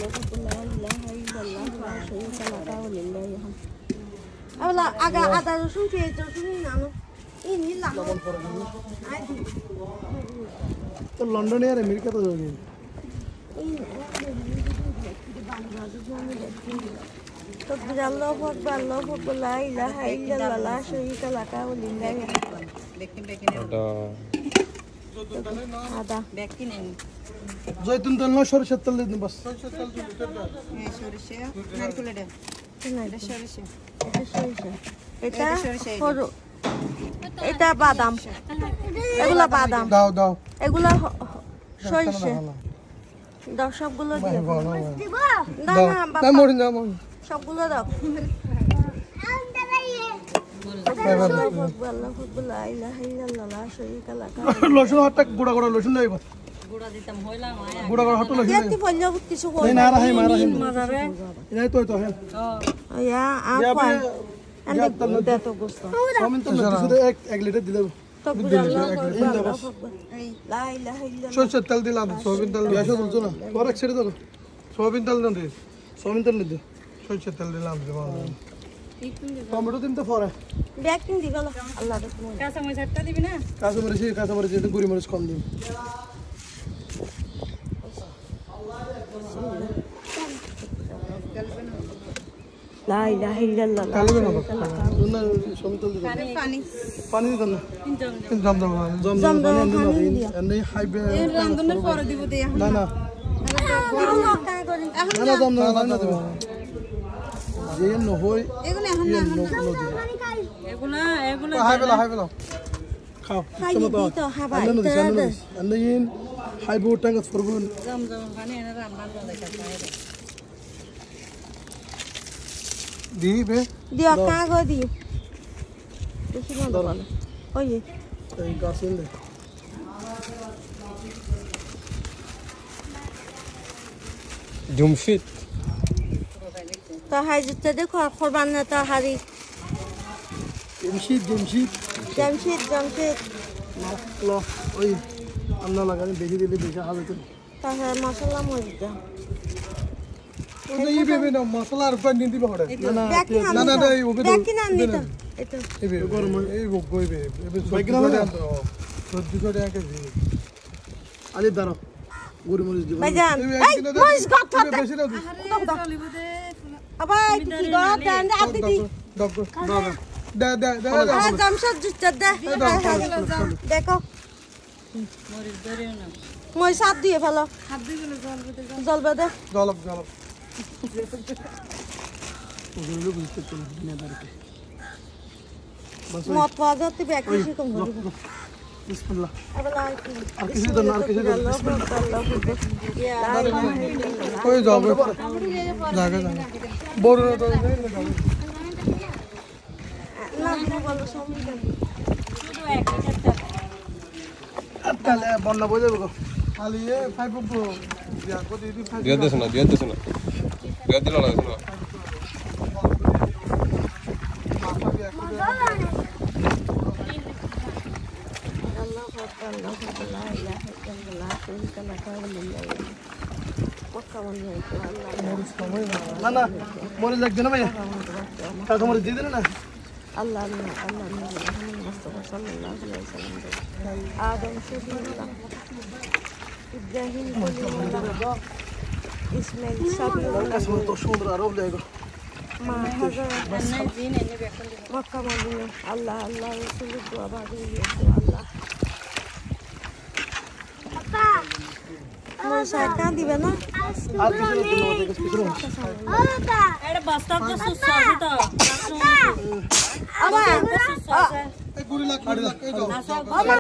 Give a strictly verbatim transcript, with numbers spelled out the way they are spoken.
Abla aga ada rusun ke rusun ni nano. Ini lah. तो London यार America तो जाओगे तो अल्लाह अकबर अल्लाह अकबर ला इलाहा इल्लल्लाह ला शरीका लका व लिल्लाहि लेकिन लेकिन ada bekin ini जैतून तेल ना সরিষার তেল দিন बस সরিষা এই সরিষা নারকেল এটা এটা সরিষা এটা সরিষা এটা সরু এটা বাদাম এগুলা বাদাম দাও দাও এগুলা সরিষা দাও সবগুলো দিয়ে দিব না না না মরিন না মরিন সবগুলো দাও লসুন হাতটা গুড়া গুড়া লসুন লাইব গুড়া দিতাম হইলা মায়া গুড়া গুড়া হাতটা লসুন এতি ফললো কিছু কই না রাহে মারা হে মাজারে এই তো তো হে ও ইয়া আপা আন্ডে দে তো গোস্ত সমিন তো শুধু এক এক লিটার দিলে তো গুড়া এই লা ইলাহা ইল্লাল্লাহ সরষের তেল দিলাম সয়াবিন তেল দিয়া শুধু তো না পরে ছেড়ে দাও সয়াবিন তেল দেন সয়াবিন তেল দে সরষের তেল দিলাম টমেটো দিন তো পরে বেকিং দিবা আল্লাহ রাখুন কাঁচা মরিচ একটা দিবি না কাঁচা মরিচ কাঁচা মরিচ এটা গুড়ি মরিচ কম দিন লা ইলাহা ইল্লাল্লাহ কালবে না না সমতল দিন পানি পানি দিন না জম জম জম জম পানি দিন এনে হাইবে এই রান্ধনের পরে দিব দে না না এখন না জম না না দেব যে নহই এগুলো এখন না এগুলো এগুলো হাই বেলা হাই বেলা খাও হাই তো হাবা এনে ইন হাই বো টাঙ্গ ফরগুন জম জম পানি এনে রান্না দেখা যায় দিবে দিও কাগো দি বেশি বন্ধ করো ওই এই গাছ এনে জমশিদ তো হাই জুতে দেখো কোরবান না তো হারি জমশিদ জমশিদ জামশিদ জামশিদ ল ওই আল্লাহ লাগানি বেশি দিলে বেশি হবে তো তাহলে মশলা মরিচ দাও ওই এই বেবে না মশলা আর পানি দিবে হড়ে না না না না এই ওবে বেকিং আনি তো এটা এই গরম এই গইবে এবে বেকিং হবে সবজি করে আকে দি আলি দাঁড়াও গুড়ি মরিচ দিব ভাইজান এই মরিচ গত বেশি দাও চলিব দে আবার কি গত দেন আদি দি দাও দাও দে দে দে আ জামশিদ জুতে দে দেখো মরিচ ধরে না মই সাত দিয়ে ফেলো হাত দিয়ে গেলে জলবে দে জলব জলব ওগুলো বুঝতে তো না দাঁড়াতে মত পাওয়াতে বেকি কম করব বিসমিল্লাহ আবার আর কিছু তো না আর কিছু আল্লাহ কই যাবে জায়গা জায়গা বড় না তো না না বলো সমিল শুধু এক লিটার তাহলে বন্যা বই যাবে খালি এ ফাইভ প্রো দিয়া কত দিদি ফাইভ দিয়া দেছ না দিয়া দেছ না দিয়া দিল না শোনো আল্লাহ আকবার আল্লাহ আকবার লা ইলাহা ইল্লাল্লাহ শরীকা লাহু ওয়া লিল্লাহি ওয়াক্কা ওয়াল্লাহি আল্লাহ না না মরে লাগবে না ভাই কাকা মরে দিয়ে দিলে না আল্লাহ আল্লাহ আল্লাহ মুহাম্মদ মুস্তাফা সাল্লাল্লাহু আলাইহি ওয়াসাল্লাম আদম সুবহানাল্লাহ ইব্রাহিম খলিলুল্লাহ ইসমাইল সাবিউল্লাহ কাশ্মীর তো সমুদ্র আরব লাগবে মা হাজার আন্নাই দিন এনে বেকন মক্কা মদিনা আল্লাহ আল্লাহ রাসূলুল্লাহ দোয়া বাদি আল্লাহ আপা মা সাকা দিবে না আর কিছু না তোমাদের কাছে কিছু না আপা এটা বস্তা তো সুসাদি তো আপা এই গুড়ি লাখ লাখ এই দাও